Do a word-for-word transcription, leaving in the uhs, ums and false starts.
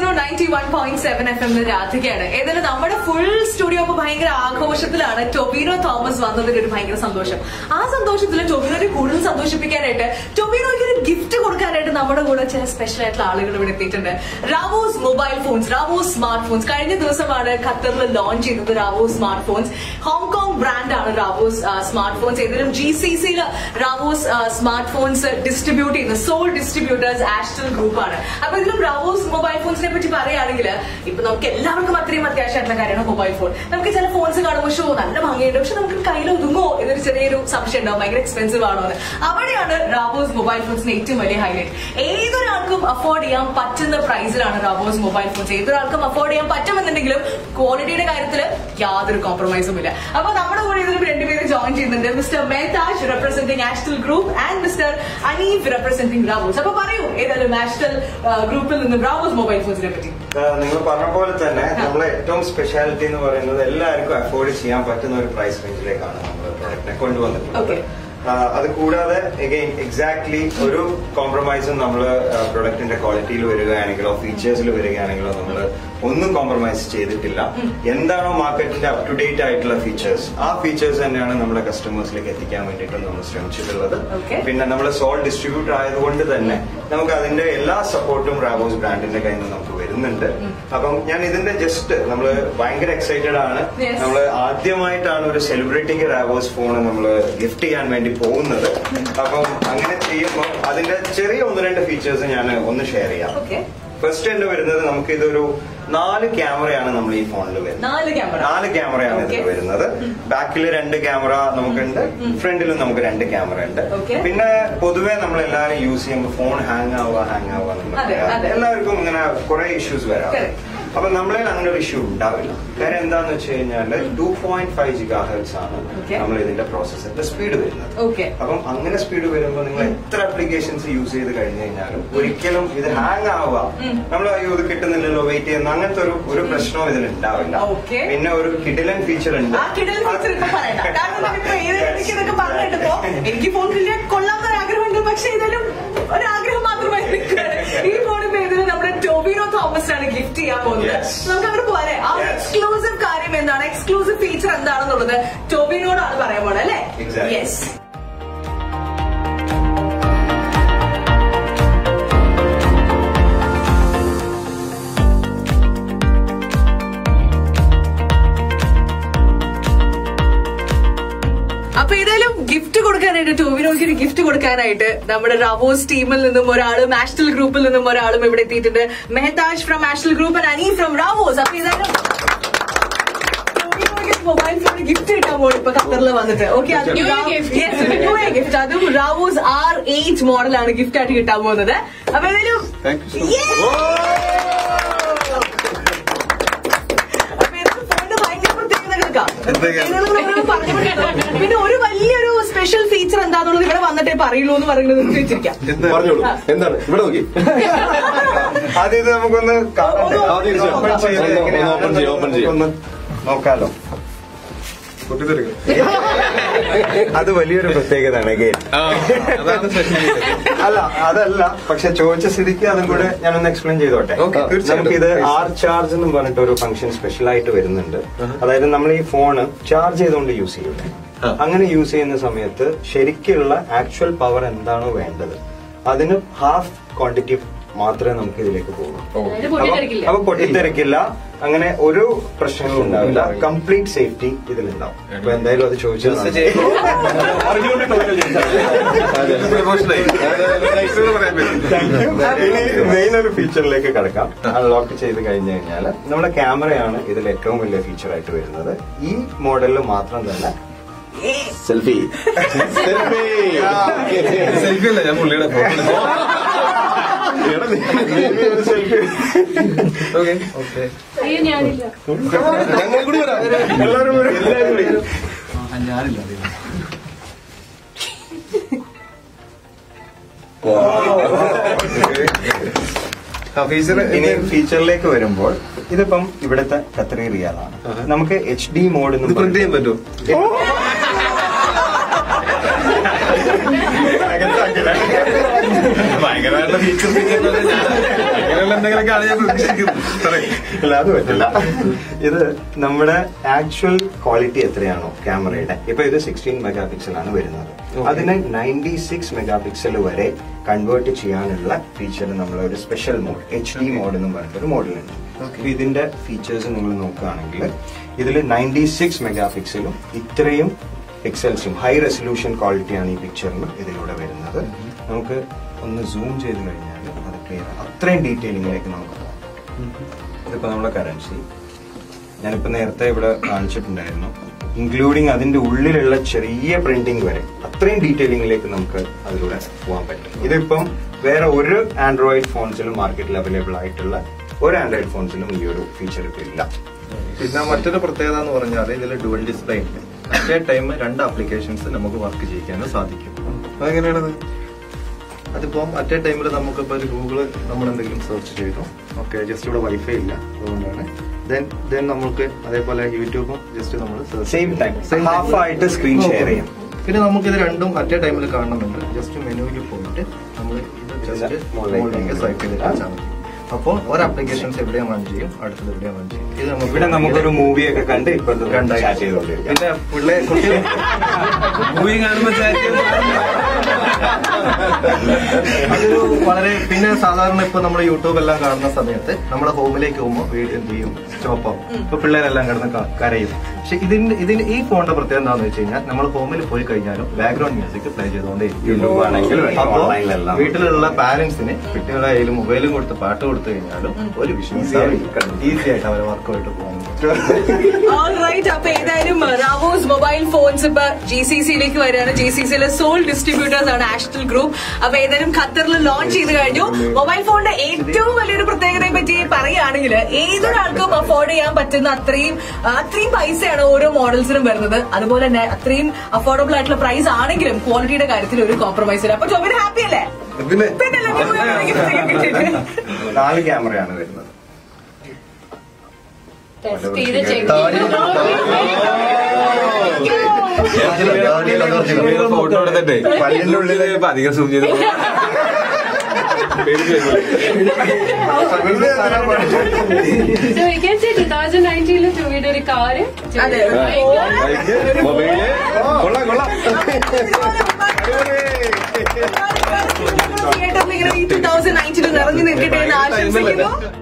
ninety one point seven F M രാധികയാണ്. ഏതായാലും നമ്മുടെ full studio ഭയങ്കര ആഘോഷത്തിലാണ്. ടൊബിനോ തോമസ് വന്നതിൽ ഒരു ഭയങ്കര സന്തോഷം. ആ സന്തോഷത്തിൽ ടൊബിനോനെ കൂടുതൽ സന്തോഷിപ്പിക്കാനായിട്ട് ടൊബിനോയ്ക്ക് ഒരു ഗിഫ്റ്റ് കൊടുക്കാനായിട്ട് നമ്മുടെ കൂടെ ചില സ്പെഷ്യൽ ആയിട്ടുള്ള ആളുകൾ ഇവിടെ എത്തിയിട്ടുണ്ട്. റാവോസ് മൊബൈൽ ഫോൺസ്, റാവോസ് സ്മാർട്ട് ഫോൺസ് കഴിഞ്ഞ ദിവസമാണ് ഖത്തറിൽ ലോഞ്ച് ചെയ്തത്. റാവോസ് സ്മാർട്ട് ഫോൺസ് ഹോങ്കോങ് ബ്രാൻഡാണ് റാവോസ് സ്മാർട്ട് ഫോൺസ്. ഏതായാലും ജി സി സിയിൽ റാവോസ് സ്മാർട്ട് ഫോൺസ് ഡിസ്ട്രിബ്യൂട്ട് ചെയ്യുന്ന സോൾ ഡിസ്ട്രിബ്യൂട്ടേഴ്സ് ആസ്റ്റൽ ഗ്രൂപ്പ് ആണ്. അപ്പൊ ഇതിലും റാവോസ് മൊബൈൽ ഫോൺസിനെ പറ്റി പറയുകയാണെങ്കിൽ ഇപ്പൊ നമുക്ക് എല്ലാവർക്കും അത്രയും അത്യാവശ്യമായിട്ടുള്ള കാര്യമാണ് മൊബൈൽ ഫോൺ. നമുക്ക് ചില ഫോൺസ് കാണുമ്പോൾ ഷോ നല്ല ഭംഗിയുണ്ട്, പക്ഷെ നമുക്ക് കയ്യിൽ ഒതുങ്ങോ എന്നൊരു ചെറിയൊരു സംശയം ഉണ്ടാവും, ഭയങ്കര എക്സ്പെൻസീവ് ആണോ എന്ന്. അവിടെയാണ് റാവോസ് മൊബൈൽ ഫോൺസിന് ഏറ്റവും വലിയ ഹൈലൈറ്റ്. ഏതൊരാൾക്കും അഫോർഡ് ചെയ്യാൻ പറ്റുന്ന പ്രൈസിലാണ് റാവോസ് മൊബൈൽ ഫോൺസ്. ഏതൊരാൾക്കും അഫോർഡ് ചെയ്യാൻ പറ്റുമെന്നുണ്ടെങ്കിലും ക്വാളിറ്റിയുടെ കാര്യത്തിൽ യാതൊരു കോംപ്രമൈസും ഇല്ല. അപ്പൊ നമ്മുടെ കൂടെ ഇതിൽ രണ്ടുപേര് ജോയിൻ ചെയ്യുന്നുണ്ട്. മിസ്റ്റർ മേത്താജ് റെപ്രസെന്റിംഗ് ആസ്റ്റൽ group and mister Aneef representing റാവോസ്. അപ്പൊ പറയൂ, ഏതായാലും ആസ്റ്റൽ ഗ്രൂപ്പിൽ നിന്നും റാവോസ് മൊബൈൽ ഫോൺസിനെ പറ്റി. നിങ്ങൾ പറഞ്ഞ പോലെ തന്നെ നമ്മളെ ഏറ്റവും സ്പെഷ്യാലിറ്റി എന്ന് പറയുന്നത് എല്ലാവർക്കും അഫോർഡ് ചെയ്യാൻ പറ്റുന്ന ഒരു പ്രൈസ് റേഞ്ചിലേക്കാണ് നമ്മൾ പ്രൊഡക്റ്റിനെ കൊണ്ടുവന്നിട്ടുള്ളത്. അത് കൂടാതെ എഗെയിൻ എക്സാക്ട്ലി ഒരു കോംപ്രമൈസും നമ്മൾ പ്രൊഡക്റ്റിന്റെ ക്വാളിറ്റിയിൽ വരികയാണെങ്കിലോ ഫീച്ചേഴ്സിൽ വരികയാണെങ്കിലോ നമ്മൾ ഒന്നും കോംപ്രമൈസ് ചെയ്തിട്ടില്ല. എന്താണോ മാർക്കറ്റിന്റെ അപ് ടു ഡേറ്റ് ആയിട്ടുള്ള ഫീച്ചേഴ്സ്, ആ ഫീച്ചേഴ്സ് തന്നെയാണ് നമ്മുടെ കസ്റ്റമേഴ്സിലേക്ക് എത്തിക്കാൻ വേണ്ടിയിട്ട് നമ്മൾ ശ്രമിച്ചിട്ടുള്ളത്. പിന്നെ നമ്മൾ സോൾ ഡിസ്ട്രിബ്യൂട്ടർ ആയതുകൊണ്ട് തന്നെ നമുക്ക് അതിന്റെ എല്ലാ സപ്പോർട്ടും റാവോസ് ബ്രാൻഡിന്റെ കയ്യിൽ നിന്ന് നമുക്ക് വരുന്നുണ്ട്. അപ്പം ഞാൻ ഇതിന്റെ ജസ്റ്റ് നമ്മൾ ഭയങ്കര എക്സൈറ്റഡ് ആണ്. നമ്മൾ ആദ്യമായിട്ടാണ് ഒരു സെലിബ്രിറ്റിക്ക് റാവോസ് ഫോൺ നമ്മൾ ഗിഫ്റ്റ് ചെയ്യാൻ വേണ്ടി പോകുന്നത്. അപ്പം അങ്ങനെ ചെയ്യുമ്പോൾ അതിന്റെ ചെറിയ ഒന്ന് രണ്ട് ഫീച്ചേഴ്സ് ഞാൻ ഒന്ന് ഷെയർ ചെയ്യാം. ഫസ്റ്റ് തന്നെ വരുന്നത് നമുക്ക് ഇതൊരു നാല് ക്യാമറയാണ് നമ്മൾ ഈ ഫോണിൽ വരുന്നത്. നാല് ക്യാമറയാണ് ഇതിൽ വരുന്നത്. ബാക്കിൽ രണ്ട് ക്യാമറ നമുക്കുണ്ട്, ഫ്രണ്ടിലും നമുക്ക് രണ്ട് ക്യാമറ ഉണ്ട്. പിന്നെ പൊതുവെ നമ്മൾ എല്ലാവരും യൂസ് ചെയ്യുമ്പോൾ ഫോൺ ഹാങ് ആവുക ഹാങ് ആവുക എല്ലാവർക്കും ഇങ്ങനെ കുറെ ഇഷ്യൂസ് വരാം. അപ്പൊ നമ്മളെ അങ്ങനെ ഒരു ഇഷ്യൂ ഉണ്ടാവില്ല. കാര്യം എന്താന്ന് വെച്ച് കഴിഞ്ഞാല് two point five gigahertz ആണ് നമ്മൾ ഇതിന്റെ പ്രോസസറിന്റെ സ്പീഡ് വരുന്നത്. അപ്പം അങ്ങനെ സ്പീഡ് വരുമ്പോൾ നിങ്ങൾ എത്ര ആപ്ലിക്കേഷൻസ് യൂസ് ചെയ്ത് കഴിഞ്ഞു കഴിഞ്ഞാലും ഒരിക്കലും ഇത് ഹാങ് ആവുക, നമ്മൾ അയ്യോ ഇത് കിട്ടുന്നില്ലല്ലോ വെയിറ്റ് ചെയ്യുന്ന അങ്ങനത്തെ ഒരു ഒരു പ്രശ്നവും ഇതിൽ ഉണ്ടാവില്ല. പിന്നെ ഒരു കിഡിലൻ ഫീച്ചർ ഉണ്ട്. എനിക്ക് ഫോൺ കൊള്ളാത്ത ആഗ്രഹമുണ്ട്, പക്ഷെ ഇതിലും ഒരാഗ്രഹം മാത്രമായി ഈ ഫോണിൽ നമ്മുടെ ടൊബിനോ തോമസ് ആണ് ഗിഫ്റ്റ് ചെയ്യാൻ പോകുന്നത്. നമുക്ക് അവിടെ പോലെ ആ എക്സ്ക്ലൂസീവ് കാര്യം എന്താണ്, എക്സ്ക്ലൂസീവ് ഫീച്ചർ എന്താണെന്നുള്ളത് ടൊബിനോടാണ് പറയാൻ പോണത് അല്ലേ? യെസ്. അപ്പൊ ഏതായാലും ഗിഫ്റ്റ് കൊടുക്കാനായിട്ട് ടൊബിനോയ്ക്ക് ഒരു ഗിഫ്റ്റ് കൊടുക്കാനായിട്ട് നമ്മുടെ റാവോസ് ടീമിൽ നിന്നും ഒരാളും ആസ്റ്റൽ ഗ്രൂപ്പിൽ നിന്നും ഒരാളും ഇവിടെ എത്തിയിട്ടുണ്ട്. മെഹതാജ് ഫ്രം ആസ്റ്റൽ ഗ്രൂപ്പ് ആൻഡ് അനീഫ് ഫ്രം റാവോസ്. അപ്പൊ ഏതായാലും ടൊബിനോയ്ക്ക് മൊബൈൽ ഫോൺ ഗിഫ്റ്റ് കിട്ടാൻ പോകും ഇപ്പൊ ഖത്തറിൽ വന്നിട്ട്. ഓക്കെ, ഗിഫ്റ്റ് അതും റാവോസ് ആർ എയ്റ്റ് മോഡലാണ് ഗിഫ്റ്റ് ആയിട്ട് കിട്ടാൻ പോകുന്നത്. അപ്പൊ ഏതായാലും പിന്നെ ഒരു വലിയൊരു സ്പെഷ്യൽ ഫീച്ചർ എന്താണെന്നുള്ളത് ഇവിടെ വന്നിട്ടേ പറയുള്ളൂ എന്ന് പറയുന്നത് വെച്ചിരിക്കാം. എന്താണ് ഇവിടെ നോക്കി ആദ്യം ഇത് നമുക്കൊന്ന് നോക്കാലോ. അത് വലിയൊരു പ്രത്യേകതയാണ്. അല്ല അതല്ല, പക്ഷെ ചോദിച്ച സ്ഥിതിക്ക് അതും കൂടെ ഞാനൊന്ന് എക്സ്പ്ലെയിൻ ചെയ്തോട്ടെ. നമുക്ക് ഇത് ആർ ചാർജ് എന്ന് പറഞ്ഞിട്ട് ഒരു ഫംഗ്ഷൻ സ്പെഷ്യൽ ആയിട്ട് വരുന്നുണ്ട്. അതായത് നമ്മൾ ഈ ഫോണ് ചാർജ് ചെയ്തുകൊണ്ട് യൂസ് ചെയ്യൂലേ, അങ്ങനെ യൂസ് ചെയ്യുന്ന സമയത്ത് ശരിക്കുള്ള ആക്ച്വൽ പവർ എന്താണോ വേണ്ടത് അതിന് ഹാഫ് ക്വാണ്ടിറ്റി മാത്രമേ നമുക്ക് ഇതിലേക്ക് പോകും. അപ്പൊ പൊട്ടിത്തെറിക്കില്ല, അങ്ങനെ ഒരു പ്രശ്നങ്ങളും ഉണ്ടാവില്ല. കംപ്ലീറ്റ് സേഫ്റ്റി ഇതിലുണ്ടാവും. അപ്പൊ എന്തായാലും അത് ചോദിച്ചാൽ മെയിൻ ഒരു ഫീച്ചറിലേക്ക് കിടക്കാം. അൺലോക്ക് ചെയ്ത് കഴിഞ്ഞു കഴിഞ്ഞാൽ നമ്മുടെ ക്യാമറയാണ് ഇതിൽ ഏറ്റവും വലിയ ഫീച്ചർ ആയിട്ട് വരുന്നത്. ഈ മോഡലിൽ മാത്രം തന്നെ സെൽഫി സെൽഫി അല്ല, ഞാൻ പുള്ളിയുടെ ഞങ്ങൾ കൂടി വരാം. എല്ലാവരും ഞാനില്ല. ഫീച്ചർ ഇനി ഫീച്ചറിലേക്ക് വരുമ്പോൾ ഇതിപ്പം ഇവിടുത്തെ ഖത്തറി റിയാലാണ്. നമുക്ക് എച്ച് ഡി മോഡ് പ്രിന്റ് ചെയ്യാൻ പറ്റുമോ? ഭയങ്കരമായിട്ടുള്ള ഫീച്ചേഴ്സ് അങ്ങനെയുള്ള എന്തെങ്കിലുമൊക്കെയാണ് ഞാൻ പ്രതീക്ഷിക്കുന്നത്. അല്ല അത് പറ്റില്ല. ഇത് നമ്മുടെ ആക്ച്വൽ ക്വാളിറ്റി എത്രയാണോ ക്യാമറയുടെ, ഇപ്പൊ ഇത് സിക്സ്റ്റീൻ മെഗാ പിക്സൽ ആണ് വരുന്നത്. അതിന് നയൻറ്റി സിക്സ് മെഗാ പിക്സൽ വരെ കൺവേർട്ട് ചെയ്യാനുള്ള ഫീച്ചർ നമ്മളെ ഒരു special mode, H D mode എന്ന് പറഞ്ഞിട്ടൊരു മോഡലുണ്ട്. ഇതിന്റെ ഫീച്ചേഴ്സ് നിങ്ങൾ നോക്കുകയാണെങ്കിൽ ഇതിൽ നയൻറ്റി സിക്സ് മെഗാ പിക്സലും ഇത്രയും പിക്സൽസും ഹൈ റെസൊല്യൂഷൻ ക്വാളിറ്റിയാണ് ഈ പിക്ചറിന് ഇതിലൂടെ വരുന്നത്. നമുക്ക് ഒന്ന് സൂം ചെയ്ത് കഴിഞ്ഞാൽ അത് ക്ലിയർ ആണ്. അത്രയും ഡീറ്റെയിലിംഗിലേക്ക് നമുക്ക് പോകാം. ഇതിപ്പോ നമ്മളെ കറൻസി ഞാനിപ്പോ നേരത്തെ ഇവിടെ കാണിച്ചിട്ടുണ്ടായിരുന്നു, ഇൻക്ലൂഡിങ് അതിന്റെ ഉള്ളിലുള്ള ചെറിയ പ്രിന്റിംഗ് വരെ അത്രയും ഡീറ്റെയിലിംഗിലേക്ക് നമുക്ക് അതിലൂടെ പോകാൻ പറ്റും. ഇതിപ്പം വേറെ ഒരു ആൻഡ്രോയിഡ് ഫോൺസിലും മാർക്കറ്റിൽ അവൈലബിൾ ആയിട്ടുള്ള ഒരു ആൻഡ്രോയിഡ് ഫോൺസിലും ഈ ഒരു ഫീച്ചർ ഇപ്പൊ ഇല്ല. പിന്നെ മറ്റൊരു പ്രത്യേകത എന്ന് പറഞ്ഞാൽ ഇതിൽ ഡുവൽ ഡിസ്പ്ലേ ഉണ്ട്. അറ്റ് എ ടൈം രണ്ട് ആപ്ലിക്കേഷൻസ് നമുക്ക് വർക്ക് ചെയ്യിക്കാനും സാധിക്കും. അതെങ്ങനെയാണത്? അതിപ്പം അറ്റ് എ ടൈമിൽ നമുക്കിപ്പോൾ ഒരു ഗൂഗിള് നമ്മൾ എന്തെങ്കിലും സെർച്ച് ചെയ്തു, ഓക്കെ, ജസ്റ്റ് ഇവിടെ വൈഫൈ ഇല്ല, അതുകൊണ്ടാണ് ദെൻ ദെൻ നമുക്ക് അതേപോലെ യൂട്യൂബും ജസ്റ്റ് നമ്മൾ സെയിം ടൈം ഹാഫ് ആയിട്ട് സ്ക്രീൻ ഷെയർ ചെയ്യാം. പിന്നെ നമുക്ക് ഇത് രണ്ടും അറ്റ് എ ടൈമിൽ കാണണമെന്നുണ്ട്. ജസ്റ്റ് മെനുവിൽ പോയിട്ട് നമ്മൾ ഇത് ജസ്റ്റ് മുകളിലേക്ക് സ്വൈപ്പ് ചെയ്ത് വെച്ചാൽ മതി. അപ്പോൾ ഒരു ആപ്ലിക്കേഷൻസ് എവിടെയും റൺ ചെയ്യും, അടുത്തത് എവിടെയും റൺ ചെയ്യും. ഇത് നമുക്ക് ഇവിടെ നമുക്കൊരു മൂവിയൊക്കെ കണ്ട് ഇപ്പൊ രണ്ടായി ചാറ്റ് ചെയ്തോണ്ടിരിക്കാം. പിന്നെ പിള്ളേർ കുട്ടികൾ മൂവി കാണുമ്പോൾ അതൊരു വളരെ പിന്നെ സാധാരണ ഇപ്പൊ നമ്മൾ യൂട്യൂബ് എല്ലാം കാണുന്ന സമയത്ത് നമ്മുടെ ഹോമിലേക്ക് പോകുമ്പോൾ വീഡിയോ എന്ത് ചെയ്യും, സ്റ്റോപ്പ് ആവും. ഇപ്പൊ പിള്ളേരെല്ലാം കിടന്ന് ക- കരയും. പക്ഷെ ഇതിന്റെ ഇതിന് ഈ ഫോണിന്റെ പ്രത്യേകത എന്താണെന്ന് വെച്ച് കഴിഞ്ഞാൽ നമ്മൾ ഹോമിൽ പോയി കഴിഞ്ഞാലും ബാക്ക്ഗ്രൗണ്ട് മ്യൂസിക് പ്ലേ ചെയ്തുകൊണ്ടേയിരിക്കും. യൂട്യൂബ് ആണെങ്കിലും അപ്പോ ഓൺലൈനിലെല്ലാം വീട്ടിലുള്ള പാരന്റ്സിന് കുട്ടികളുടെ കയ്യിൽ മൊബൈലും കൊടുത്ത് പാട്ട് കൊടുത്തു കഴിഞ്ഞാലും ഒരു ഈസി ആയിട്ട് അവരെ വർക്കുമായിട്ട് പോകാൻ പറ്റും. ഓൾറൈറ്റ്, അപ്പൊ ഏതായാലും റാവോസ് മൊബൈൽ ഫോൺസ് ഇപ്പൊ ജി സി സിയിലേക്ക് വരികയാണ്. ജി സി സിയിലെ സോൾ ഡിസ്ട്രിബ്യൂട്ടേഴ്സ് ആണ് ആസ്റ്റൽ ഗ്രൂപ്പ്. അപ്പൊ ഏതായാലും ഖത്തറിൽ ലോഞ്ച് ചെയ്ത് കഴിഞ്ഞു. മൊബൈൽ ഫോണിന്റെ ഏറ്റവും വലിയൊരു പ്രത്യേകതയെ പറ്റി പറയുകയാണെങ്കിൽ ഏതൊരാൾക്കും അഫോർഡ് ചെയ്യാൻ പറ്റുന്ന അത്രയും അത്രയും പൈസയാണ് ഓരോ മോഡൽസിനും വരുന്നത്. അതുപോലെ തന്നെ അത്രയും അഫോർഡബിൾ ആയിട്ടുള്ള പ്രൈസ് ആണെങ്കിലും ക്വാളിറ്റിയുടെ കാര്യത്തിൽ ഒരു കോംപ്രമൈസ് ഇല്ല. അപ്പൊ ജോബിന് ഹാപ്പി അല്ലേ? പിന്നെ നാല് ക്യാമറയാണ് വരുന്നത്. ഫോട്ടോ എടുത്തിട്ടേ പല്ലിന്റെ ഉള്ളിൽ അധികം സൂം ചെയ്ത് So we can say twenty nineteen ടൂവിയുടെ ഒരു കാറ് മൊബൈല് കൊള്ളാം കൊള്ളാം. തിയേറ്ററിൽ ഇങ്ങനെ ഈ ടൂ തൗസൻഡ് നയൻറ്റീനിൽ നിറഞ്ഞു നിൽക്കട്ടെ എന്ന് ആശംസിക്കുന്നു.